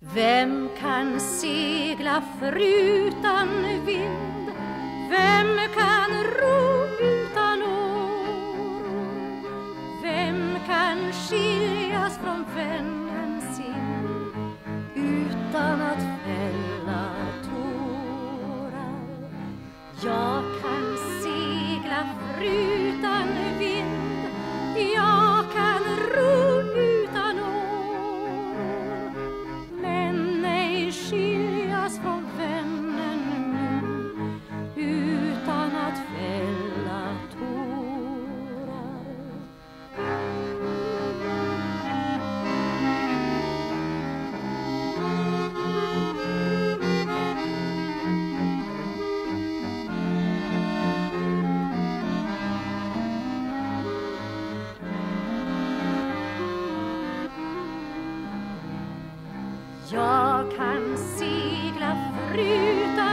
Vem kan segla förutan vind? Vem kan ro utan år? Vem kan skiljas från vännen sin utan att fälla tårar? Jag kan segla förutan vind, jag kan ro utan år, men ej skiljas från vännen min utan att fälla tårar. Jag kan segla förutan